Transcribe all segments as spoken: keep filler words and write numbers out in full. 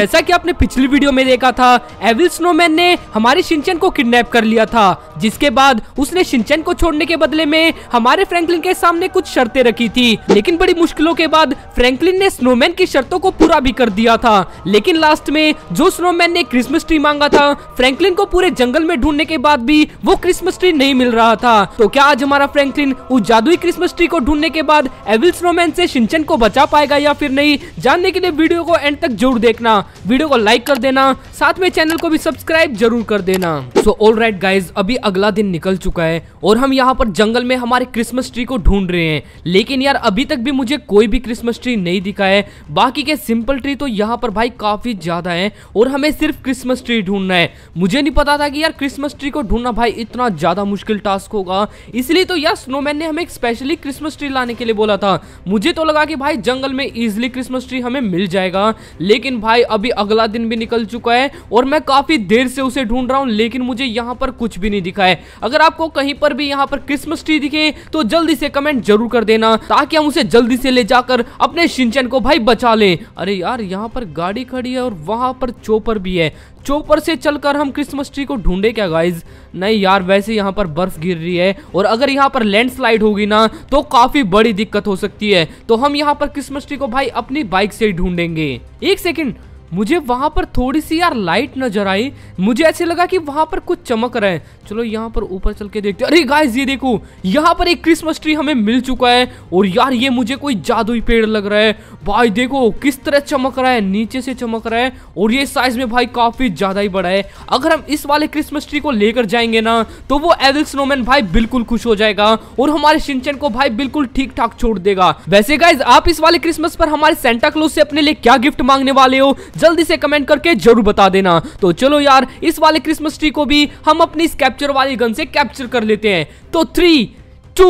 जैसा कि आपने पिछली वीडियो में देखा था, एविल स्नोमैन ने हमारे शिनचैन को किडनैप कर लिया था, जिसके बाद उसने शिनचैन को छोड़ने के बदले में हमारे फ्रैंकलिन के सामने कुछ शर्तें रखी थी। लेकिन बड़ी मुश्किलों के बाद फ्रैंकलिन ने स्नोमैन की शर्तों को पूरा भी कर दिया था। लेकिन लास्ट में जो स्नोमैन ने क्रिसमस ट्री मांगा था, फ्रैंकलिन को पूरे जंगल में ढूंढने के बाद भी वो क्रिसमस ट्री नहीं मिल रहा था। तो क्या आज हमारा फ्रैंकलिन उस जादुई क्रिसमस ट्री को ढूंढने के बाद एविल स्नोमैन से शिनचैन को बचा पाएगा या फिर नहीं? जानने के लिए वीडियो को एंड तक जरूर देखना। वीडियो को लाइक कर देना, साथ में चैनल को भी सब्सक्राइब जरूर कर देना। सो ऑलराइट गाइज, अभी अगला दिन निकल चुका है और हम यहाँ पर जंगल में हमारे क्रिसमस ट्री को ढूंढ रहे हैं। लेकिन यार अभी तक भी मुझे कोई भी क्रिसमस ट्री नहीं दिखा है। बाकी के सिंपल ट्री तो यहाँ पर भाई काफी ज्यादा है और हमें सिर्फ क्रिसमस ट्री ढूंढना है। मुझे नहीं पता था कि यार क्रिसमस ट्री को ढूंढना भाई इतना ज्यादा मुश्किल टास्क होगा। इसलिए तो यार स्नोमैन ने हमें स्पेशली क्रिसमस ट्री लाने के लिए बोला था। मुझे तो लगा कि भाई जंगल में इजिली क्रिसमस ट्री हमें मिल जाएगा। लेकिन भाई अभी अगला दिन भी निकल चुका है और मैं काफी देर से उसे ढूंढ रहा हूँ, लेकिन मुझे यहाँ पर कुछ भी नहीं दिखा है। अगर आपको कहीं पर भी यहाँ पर क्रिसमस ट्री दिखे तो जल्दी से कमेंट जरूर कर देना, ताकि हम उसे जल्दी से ले जाकर अपने शिनचैन को भाई बचा लें। अरे यार यहाँ पर गाड़ी खड़ी है और वहां पर चोपर भी है। चोपर से चलकर हम क्रिसमस ट्री को ढूंढे क्या गाइज? नहीं यार, वैसे यहाँ पर बर्फ गिर रही है और अगर यहाँ पर लैंडस्लाइड होगी ना तो काफी बड़ी दिक्कत हो सकती है। तो हम यहाँ पर क्रिसमस ट्री को भाई अपनी बाइक से ही ढूंढेंगे। एक सेकंड, मुझे वहां पर थोड़ी सी यार लाइट नजर आई। मुझे ऐसे लगा कि वहां पर कुछ चमक रहा है। चलो यहाँ पर ऊपर चल के देखते हैं। अरे गाइस ये देखो, यहाँ पर एक क्रिसमस ट्री हमें मिल चुका है और यार ये मुझे कोई जादुई पेड़ लग रहा है। भाई देखो किस तरह चमक रहा है, नीचे से चमक रहा है और ये साइज में भाई काफी ज्यादा ही बड़ा है। अगर हम इस वाले क्रिसमस ट्री को लेकर जाएंगे ना तो वो एविल स्नोमैन भाई बिल्कुल खुश हो जाएगा और हमारे शिनचैन को भाई बिल्कुल ठीक ठाक छोड़ देगा। वैसे गाइस आप इस वाले क्रिसमस पर हमारे सेंटा क्लॉज से अपने लिए क्या गिफ्ट मांगने वाले हो, जल्दी से कमेंट करके जरूर बता देना। तो चलो यार इस वाले क्रिसमस ट्री को भी हम अपनी इस कैप्चर वाली गन से कैप्चर कर लेते हैं। तो थ्री टू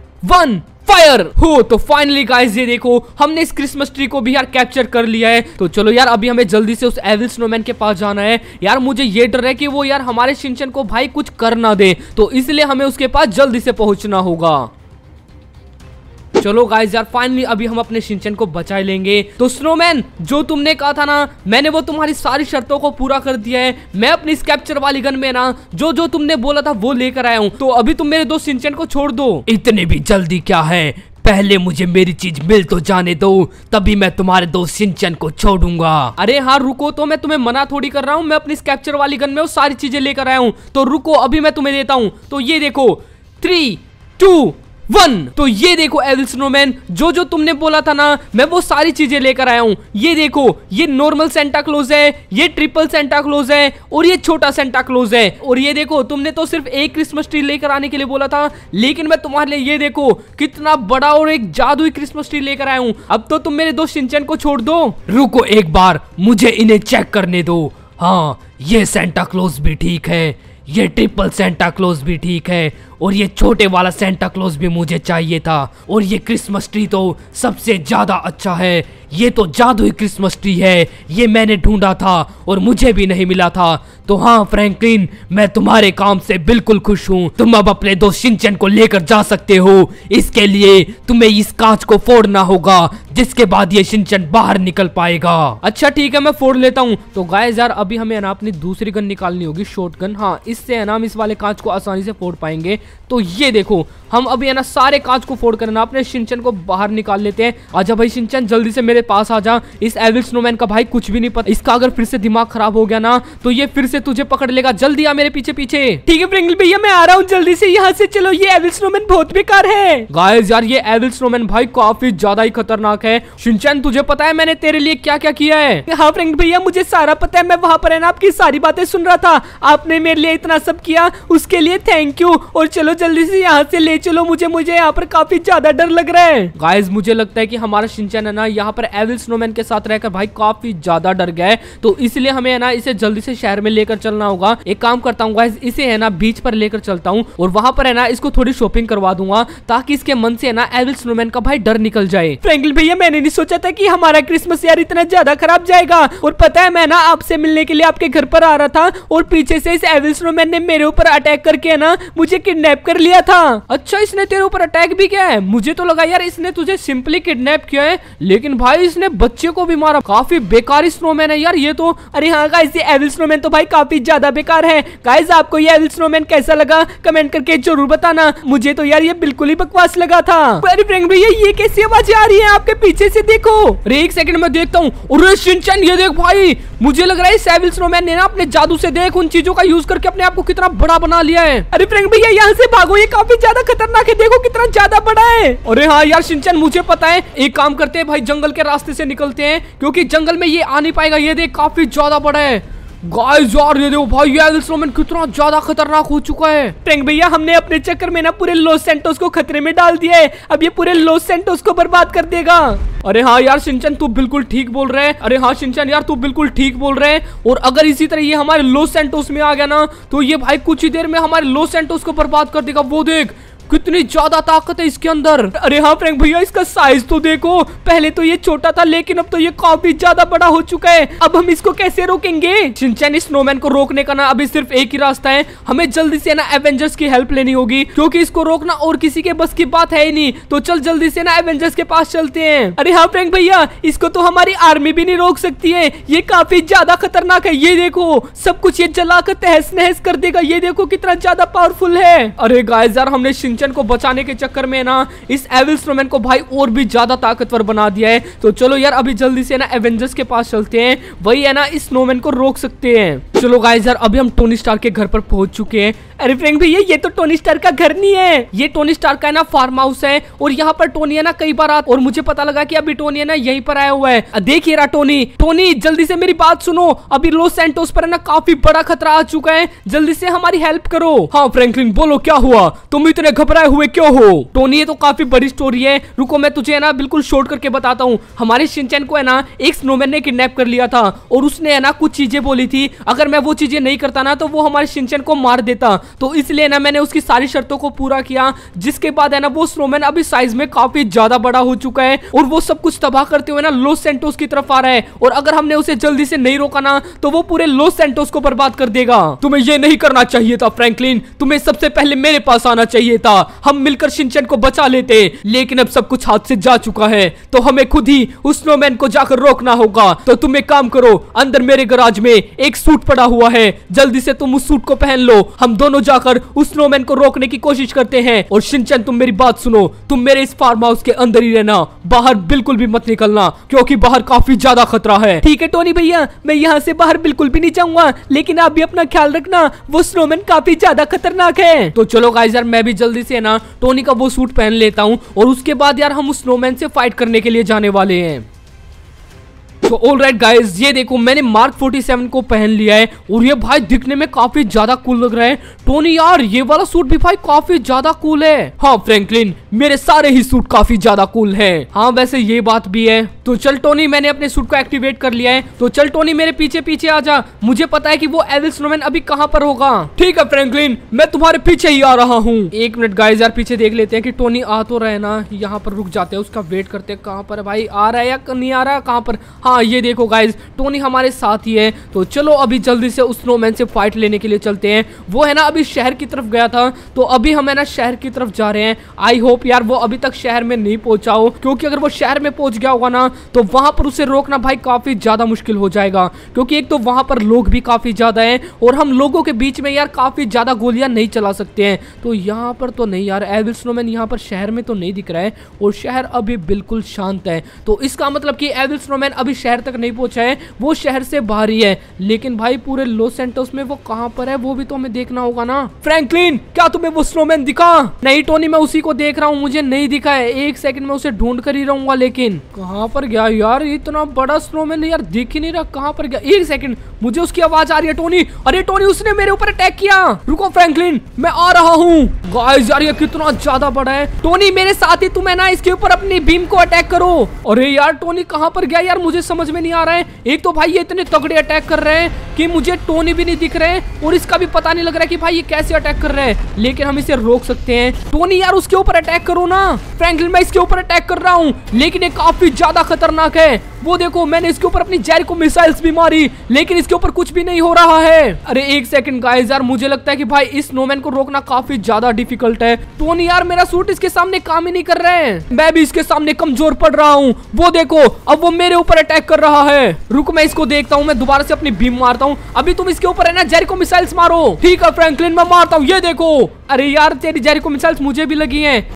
वन फायर हो। तो फाइनली गाइस ये देखो, हमने इस क्रिसमस ट्री को भी यार कैप्चर कर लिया है। तो चलो यार अभी हमें जल्दी से उस एविल स्नोमैन के पास जाना है। यार मुझे ये डर है कि वो यार हमारे शिनचैन को भाई कुछ कर ना दे, तो इसलिए हमें उसके पास जल्दी से पहुंचना होगा। चलो गाइस यार फाइनली अभी हम अपने शिनचैन को बचा लेंगे। तो स्नोमैन, जो तुमने कहा था ना, मैंने वो तुम्हारी सारी शर्तों को पूरा कर दिया है। मैं अपनी इस कैप्चर वाली गन में ना जो जो तुमने बोला था वो लेकर आया हूँ। तो अभी तुम मेरे दोस्त शिनचैन को छोड़ दो। इतने भी जल्दी क्या है, पहले मुझे मेरी चीज मिल तो जाने दो, तभी मैं तुम्हारे दोस्त शिनचैन को छोड़ूंगा। अरे हाँ रुको, तो मैं तुम्हें मना थोड़ी कर रहा हूँ। मैं अपनी इस कैप्चर वाली गन में वो सारी चीजें लेकर आया हूँ। तो रुको, अभी मैं तुम्हें देता हूँ। तो ये देखो, थ्री टू वन। तो ये देखो एविल स्नोमैन, जो जो तुमने बोला था ना मैं वो सारी चीजें लेकर आया हूँ। ये देखो, ये नॉर्मल सेंटा क्लॉज है, ये ट्रिपल सेंटा क्लॉज है और ये छोटा सेंटा क्लॉज है। और ये देखो, तुमने तो सिर्फ एक क्रिसमस ट्री लेकर आने के लिए बोला था, लेकिन मैं तुम्हारे लिए ये देखो कितना बड़ा और एक जादुई क्रिसमस ट्री लेकर आया हूँ। अब तो तुम मेरे दोस्त शिनचैन को छोड़ दो। रुको एक बार, मुझे इन्हें चेक करने दो। हाँ, ये सेंटा क्लॉज भी ठीक है, ये ट्रिपल सेंटा क्लॉज भी ठीक है और ये छोटे वाला सेंटा क्लॉज भी मुझे चाहिए था। और ये क्रिसमस ट्री तो सबसे ज्यादा अच्छा है। ये तो जादुई क्रिसमस ट्री है, ये मैंने ढूंढा था और मुझे भी नहीं मिला था। तो हाँ फ्रैंकलिन, मैं तुम्हारे काम से बिल्कुल खुश हूँ। तुम अब अपने दोस्त शिनचैन को लेकर जा सकते हो। इसके लिए तुम्हें इस कांच को फोड़ना होगा, जिसके बाद ये शिनचैन बाहर निकल पाएगा। अच्छा ठीक है, मैं फोड़ लेता हूँ। तो गाइस यार अभी हमें ना अपनी दूसरी गन निकालनी होगी, शॉटगन। हाँ, इससे है ना हम इस वाले कांच को आसानी से फोड़ पाएंगे। तो ये देखो, हम अभी है ना सारे कांच को फोड़ कर ना अपने शिनचैन को बाहर निकाल लेते हैं। आजा भाई शिनचैन, जल्दी से मेरे पास आ जा। इस एविल स्नोमैन का भाई कुछ भी नहीं पता, इसका अगर फिर से दिमाग खराब हो गया ना तो ये फिर से तुझे पकड़ लेगा। जल्दी आ मेरे पीछे पीछे। ठीक है फ्रैंकलिन भैया, मैं आ रहा हूँ जल्दी से यहाँ से। चलो, ये एविल स्नोमैन बहुत बेकार है। गाइस यार ये एविल स्नोमैन भाई काफी ज्यादा ही खतरनाक है। शिनचैन तुझे पता है मैंने तेरे लिए क्या क्या किया है? हाँ फ्रैंकलिन भैया, मुझे सारा पता है। मैं वहाँ पर है ना आपकी सारी बातें सुन रहा था। आपने मेरे लिए इतना सब किया, उसके लिए थैंक यू। और चलो जल्दी से यहाँ से ले चलो मुझे, मुझे यहाँ पर काफी ज्यादा डर लग रहा है। गाइस मुझे लगता है कि हमारा शिनचैन है ना यहाँ पर एविल स्नोमैन के साथ रहकर भाई काफी ज्यादा डर गया है। तो इसलिए हमें है ना इसे जल्दी से शहर में लेकर चलना होगा। एक काम करता हूँ गाइस, इसे है ना बीच पर लेकर चलता हूँ और वहां पर है ना इसको थोड़ी शॉपिंग करवा दूंगा, ताकि इसके मन से है ना एविल स्नोमैन का भाई डर निकल जाए। फ्रैंकलिन भैया, मैंने नहीं सोचा था कि हमारा क्रिसमस यार इतना ज्यादा खराब जाएगा। और पता है, मैं ना आपसे मिलने के लिए आपके घर पर आ रहा था और पीछे से इस एविल स्नोमैन ने मेरे ऊपर अटैक करके है ना मुझे किडनैप किडनैप कर लिया था। अच्छा, इसने तेरे ऊपर अटैक भी किया है? मुझे तो लगा यार इसने तुझे सिंपली किडनैप किया है, लेकिन भाई इसने बच्चे को भी मारा। काफी बेकार स्नोमैन है यार ये तो। अरे हाँ गाइस, ये एविल स्नोमैन तो भाई काफी ज्यादा बेकार है। गाइस, आपको ये एविल स्नोमैन कैसा लगा कमेंट करके जरूर बताना। मुझे तो यार ये बिल्कुल ही बकवास लगा था। अरे फ्रैंक भैया, ये कैसी आवाज आ रही है आपके पीछे से? देखो। अरे एक सेकंड में देखता हूँ। अरे शिनचैन, ये देख भाई, मुझे लग रहा है इस एविल स्नोमैन ने ना अपने जादू से देख उन चीजों का यूज करके अपने आप को कितना बड़ा बना लिया है। अरे फ्रैंक भैया, यहाँ से भागो, ये काफी ज्यादा खतरनाक है। देखो कितना ज्यादा बड़ा है। अरे हाँ यार शिनचैन, मुझे पता है। एक काम करते हैं भाई, जंगल के रास्ते से निकलते हैं, क्योंकि जंगल में ये आ नहीं पाएगा। ये देख काफी ज्यादा बड़ा है। गाइस यार ये देखो भाई, ये एविल स्नोमैन कितना ज्यादा खतरनाक हो चुका है। फ्रैंक भैया, हमने अपने चक्कर में ना पूरे लॉस सैंटोस को खतरे में डाल दिया है। अब ये पूरे लॉस सैंटोस को बर्बाद कर देगा। अरे हाँ यार शिनचैन, तू बिल्कुल ठीक बोल रहे हैं। अरे हाँ शिनचैन यार, तू बिल्कुल ठीक बोल रहे हैं। और अगर इसी तरह ये हमारे लॉस सैंटोस में आ गया ना, तो ये भाई कुछ ही देर में हमारे लॉस सैंटोस को बर्बाद कर देगा। वो देख कितनी ज्यादा ताकत है इसके अंदर। अरे हाँ फ्रैंक भैया, इसका साइज तो देखो। पहले तो ये छोटा था, लेकिन अब तो ये काफी ज्यादा बड़ा हो चुका है। अब हम इसको कैसे रोकेंगे? शिनचैन, इस स्नोमैन को रोकने का ना अभी सिर्फ एक ही रास्ता है। हमें जल्दी से ना एवेंजर्स की हेल्प लेनी होगी, क्योंकि इसको रोकना और किसी के बस की बात है ही नहीं। तो चल जल्दी से ना एवेंजर्स के पास चलते हैं। अरे हाँ फ्रैंक भैया, इसको तो हमारी आर्मी भी नहीं रोक सकती है। ये काफी ज्यादा खतरनाक है। ये देखो, सब कुछ ये जलाकर तहस नहस कर देगा। ये देखो कितना ज्यादा पावरफुल है। अरे गाइस यार, हमने शिनचैन को बचाने के चक्कर में ना इस एविल स्नोमैन को भाई और भी ज्यादा ताकतवर बना दिया है। तो चलो यार अभी जल्दी से ना एवेंजर्स के पास चलते हैं, वही है ना इस स्नोमैन को रोक सकते हैं। चलो गाइस यार, अभी हम टोनी स्टार्क के घर पर पहुंच चुके हैं। अरे फ्रैंक भैया, ये तो टोनी स्टार्क का घर नहीं है, ये टोनी स्टार्क का है ना फार्म हाउस है। और यहाँ पर टोनी है ना कई बार आता, और मुझे पता लगा कि अभी टोनी है ना यहीं पर आया हुआ है। देखिए रहा टोनी। टोनी जल्दी से मेरी बात सुनो, अभी लॉस सैंटोस पर है ना काफी बड़ा खतरा आ चुका है, जल्दी से हमारी हेल्प करो। हाँ फ्रैंकलिन, बोलो क्या हुआ? तुम इतने घबराए हुए क्यों हो? टोनी ये तो काफी बड़ी स्टोरी है, रुको मैं तुझे है ना बिल्कुल शॉर्ट करके बताता हूँ। हमारे शिनचैन को है ना एक स्नोमैन ने किडनैप कर लिया था, और उसने है ना कुछ चीजें बोली थी, अगर मैं वो चीजें नहीं करता ना तो वो हमारे शिनचैन को मार देता। तो इसलिए ना मैंने उसकी सारी शर्तों को पूरा किया, जिसके बाद है ना वो स्नोमैन अभी साइज में काफी ज्यादा बड़ा हो चुका है, और वो सब कुछ तबाह करते हुए ना लॉस सैंटोस की तरफ आ रहा है। और अगर हमने उसे जल्दी से नहीं रोका ना तो वो पूरे लॉस सैंटोस को बर्बाद कर देगा। तुम्हें ये नहीं करना चाहिए था फ्रैंकलिन, तुम्हें सबसे पहले मेरे पास आना चाहिए था। हम मिलकर शिनचैन को बचा लेते, लेकिन अब सब कुछ हाथ से जा चुका है, तो हमें खुद ही उस स्नोमैन को जाकर रोकना होगा। तो तुम एक काम करो, अंदर मेरे गराज में एक सूट पड़ा हुआ है, जल्दी से तुम उस सूट को पहन लो। हम दोनों जाकर उस स्नोमैन को रोकने की कोशिश करते हैं। और शिनचैन तुम मेरी बात सुनो, तुम मेरे इस फार्म हाउस के अंदर ही रहना, बाहर बिल्कुल भी मत निकलना, क्योंकि बाहर काफी ज्यादा खतरा है। ठीक है टोनी भैया, मैं यहाँ से बाहर बिल्कुल भी नहीं जाऊंगा, लेकिन आप भी अपना ख्याल रखना, वो स्नोमैन काफी ज्यादा खतरनाक है। तो चलो गाइस यार, मैं भी जल्दी से ना टोनी का वो सूट पहन लेता हूँ, और उसके बाद यार हम उस स्नोमैन से फाइट करने के लिए जाने वाले हैं। तो ऑल राइट गाइज, ये देखो मैंने मार्क सैंतालीस को पहन लिया है, और ये भाई दिखने में काफी ज्यादा कूल लग रहा है। टोनी यार ये वाला सूट भी भाई काफी ज्यादा कूल है। हाँ फ्रैंकलिन, मेरे सारे ही सूट काफी ज्यादा कूल हैं। हाँ वैसे ये बात भी है। तो चल टोनी, मैंने अपने सूट को एक्टिवेट कर लिया है, तो चल टोनी मेरे पीछे पीछे आ जा, मुझे पता है कि वो एविल स्नोमैन अभी कहाँ पर होगा। ठीक है फ्रैंकलिन, मैं तुम्हारे पीछे ही आ रहा हूँ। एक मिनट गाइज यार, पीछे देख लेते हैं कि टोनी आ तो रहे ना। यहाँ पर रुक जाते हैं, उसका वेट करते हैं, कहाँ पर भाई आ रहा है या नहीं आ रहा है, कहाँ पर। हाँ ये देखो गाइज, टोनी हमारे साथ ही है। तो चलो अभी जल्दी से उस स्नोमैन से फाइट लेने के लिए चलते हैं। वो है ना अभी शहर की तरफ गया था, तो अभी हम है ना शहर की तरफ जा रहे हैं। आई होप यार वो अभी तक शहर में नहीं पहुंचा हो, क्योंकि अगर वो शहर में पहुंच गया होगा ना तो वहां पर उसे रोकना भाई काफी ज्यादा मुश्किल हो जाएगा, क्योंकि एक तो वहां पर लोग भी काफी ज्यादा हैं, और हम लोगों के बीच में यार काफी ज्यादा गोलियां नहीं चला सकते हैं। तो यहाँ पर तो नहीं यार, एविल स्नोमैन यहाँ पर शहर में तो नहीं दिख रहा है, और शहर अभी बिल्कुल शांत है। तो इसका मतलब कि एविल स्नोमैन अभी शहर तक नहीं पहुंचा है, वो शहर से बाहर ही है। लेकिन भाई पूरे लॉस सैंटोस में वो कहां पर है वो भी तो हमें देखना होगा ना। फ्रैंकलिन, क्या तुम्हें वो स्नोमैन दिखा? नहीं टोनी, मैं उसी को देख रहा हूँ, मुझे नहीं दिखा है। एक सेकंड में उसे ढूंढ कर ही रहूंगा, लेकिन कहां पर गया यार? इतना बड़ा स्नोमैन यार दिख ही नहीं रहा, कहां पर गया? एक सेकंड, मुझे उसकी आवाज आ रही है। टोनी, अरे टोनी उसने मेरे ऊपर अटैक किया। रुको फ्रैंकलिन, मैं आ रहा हूँ। गाइस यार ये कितना ज्यादा बड़ा है। टोनी मेरे साथ ही तुम है ना इसके ऊपर अपनी बीम को अटैक करो। अरे यार टोनी कहां पर गया यार, मुझे समझ में नहीं आ रहा है। एक तो भाई ये इतने तगड़े अटैक कर रहे हैं कि मुझे टोनी भी नहीं दिख रहे हैं, और इसका भी पता नहीं लग रहा है कि भाई ये कैसे अटैक कर रहे हैं, लेकिन हम इसे रोक सकते हैं। टोनी यार उसके ऊपर अटैक करो ना। फ्रैंकलिन, मैं इसके ऊपर अटैक कर रहा हूँ, लेकिन ये काफी ज्यादा खतरनाक है। वो देखो मैंने इसके ऊपर अपनी जेरिको मिसाइल्स भी मारी, लेकिन इसके ऊपर कुछ भी नहीं हो रहा है। अरे एक सेकंड गाइस, यार मुझे लगता है कि भाई इस स्नोमैन को रोकना काफी ज्यादा डिफिकल्ट है। टोनी यार मेरा सूट इसके सामने काम ही नहीं कर रहे हैं, मैं भी इसके सामने कमजोर पड़ रहा हूँ। वो देखो अब वो मेरे ऊपर अटैक कर रहा है। रुक मैं इसको देखता हूँ, मैं दोबारा से अपनी बीम मारता हूँ। अभी तुम इसके ऊपर है ना जेरिको मिसाइल्स मारो। ठीक है फ्रैंकलिन मैं मारता हूँ, ये देखो। अरे यार तेरी जेरिको मिसाइल्स मुझे भी लगी हैं,